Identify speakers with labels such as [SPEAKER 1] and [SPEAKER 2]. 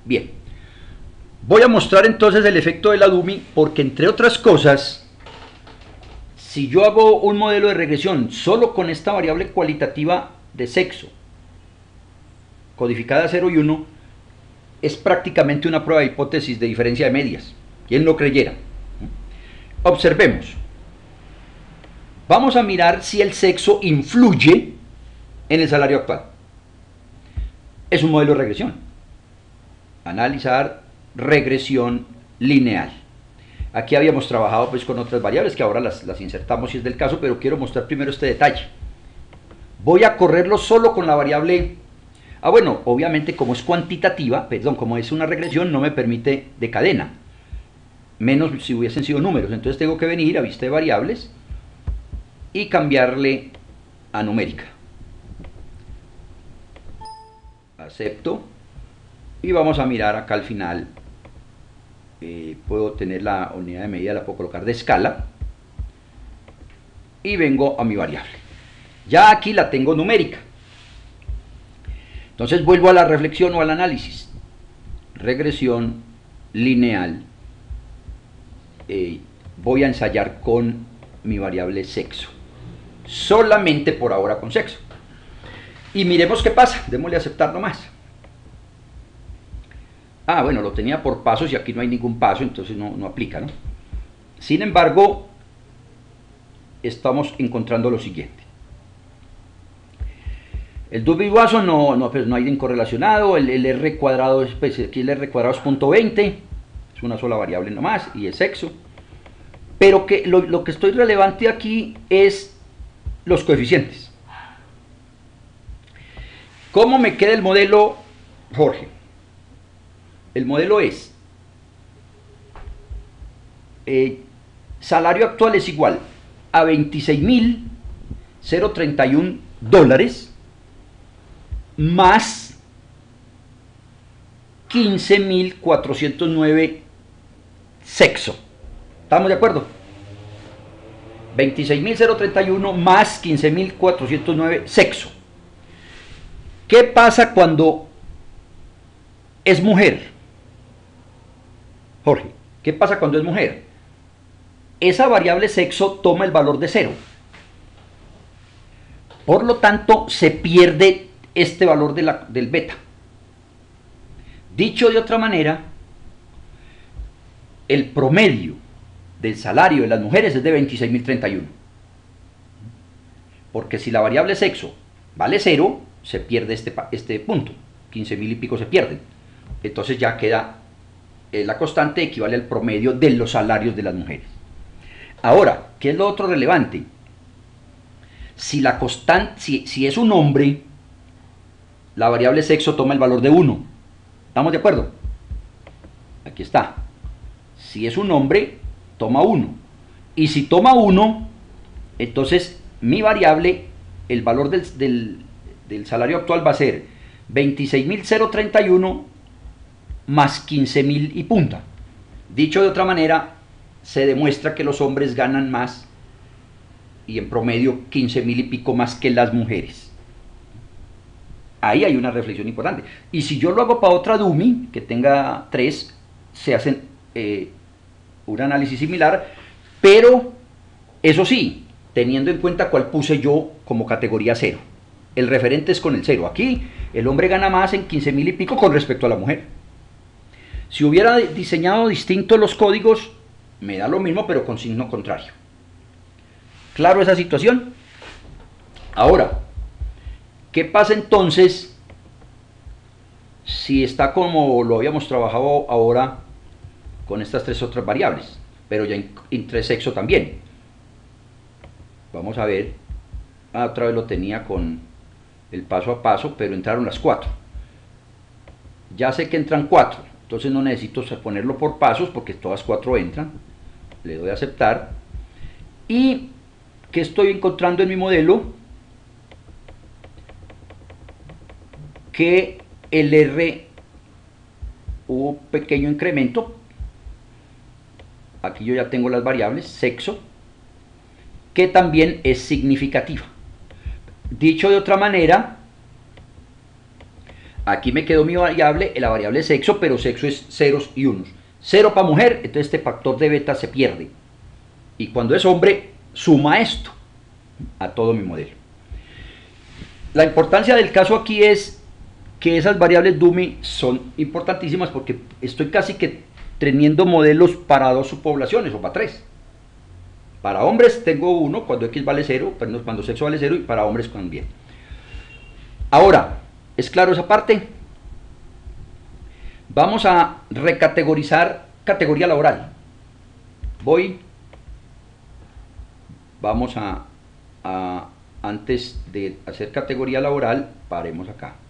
[SPEAKER 1] Bien, voy a mostrar entonces el efecto de la dummy porque, entre otras cosas, si yo hago un modelo de regresión solo con esta variable cualitativa de sexo, codificada 0 y 1, es prácticamente una prueba de hipótesis de diferencia de medias. ¿Quién lo creyera? Observemos. Vamos a mirar si el sexo influye en el salario actual. Es un modelo de regresión. Analizar regresión lineal. Aquí habíamos trabajado pues con otras variables que ahora las insertamos si es del caso, pero quiero mostrar primero este detalle. Voy a correrlo solo con la variable... bueno, obviamente como es cuantitativa, como es una regresión, no me permite de cadena. Menos si hubiesen sido números. Entonces tengo que venir a vista de variables y cambiarle a numérica. Acepto. Y vamos a mirar acá al final. Puedo tener la unidad de medida, la puedo colocar de escala. Y vengo a mi variable. Ya aquí la tengo numérica. Entonces vuelvo a la reflexión o al análisis. Regresión lineal. Voy a ensayar con mi variable sexo. Solamente por ahora con sexo. Y miremos qué pasa. Démosle a aceptar nomás. Bueno, lo tenía por pasos y aquí no hay ningún paso, entonces no aplica, ¿no? Sin embargo, estamos encontrando lo siguiente. El Dubby-Watson no hay incorrelacionado, el R cuadrado, aquí el R cuadrado es 0.20, es una sola variable nomás, y el sexo. Pero que lo que estoy relevante aquí es los coeficientes. ¿Cómo me queda el modelo, Jorge? El modelo es salario actual es igual a $26.031 más 15.409 sexo. ¿Estamos de acuerdo? 26.031 más 15.409 sexo. ¿Qué pasa cuando es mujer? Jorge, ¿qué pasa cuando es mujer? Esa variable sexo toma el valor de 0. Por lo tanto, se pierde este valor del beta. Dicho de otra manera, el promedio del salario de las mujeres es de 26.031. Porque si la variable sexo vale 0, se pierde este punto. 15.000 y pico se pierden. Entonces ya queda la constante equivale al promedio de los salarios de las mujeres. Ahora, ¿qué es lo otro relevante? Si la constante, si es un hombre, la variable sexo toma el valor de 1. ¿Estamos de acuerdo? Aquí está. Si es un hombre, toma 1. Y si toma 1, entonces mi variable, el valor del salario actual va a ser 26.031 más 15.000 y punta. Dicho de otra manera, se demuestra que los hombres ganan más y en promedio 15.000 y pico más que las mujeres. Ahí hay una reflexión importante. Y si yo lo hago para otra dummy que tenga 3, se hacen un análisis similar, pero eso sí, teniendo en cuenta cuál puse yo como categoría 0. El referente es con el 0. Aquí el hombre gana más en 15.000 y pico con respecto a la mujer. Si hubiera diseñado distintos los códigos, me da lo mismo, pero con signo contrario. ¿Claro esa situación? Ahora, ¿qué pasa entonces si está como lo habíamos trabajado ahora con estas 3 otras variables, pero ya entre sexo también? Vamos a ver. Otra vez lo tenía con el paso a paso, pero entraron las 4. Ya sé que entran 4. Entonces no necesito ponerlo por pasos porque todas 4 entran. Le doy a aceptar. ¿Y qué estoy encontrando en mi modelo? Que el R hubo un pequeño incremento. Aquí yo ya tengo las variables, sexo, que también es significativa. Dicho de otra manera, Aquí me quedó mi variable, la variable sexo, pero sexo es ceros y unos. 0 para mujer, entonces este factor de beta se pierde. Y cuando es hombre, suma esto a todo mi modelo. La importancia del caso aquí es que esas variables dummy son importantísimas porque estoy casi que teniendo modelos para 2 subpoblaciones o para 3. Para hombres tengo 1 cuando x vale 0, cuando sexo vale 0, y para hombres también. Ahora, ¿es claro esa parte? Vamos a recategorizar categoría laboral. Vamos a antes de hacer categoría laboral, paremos acá.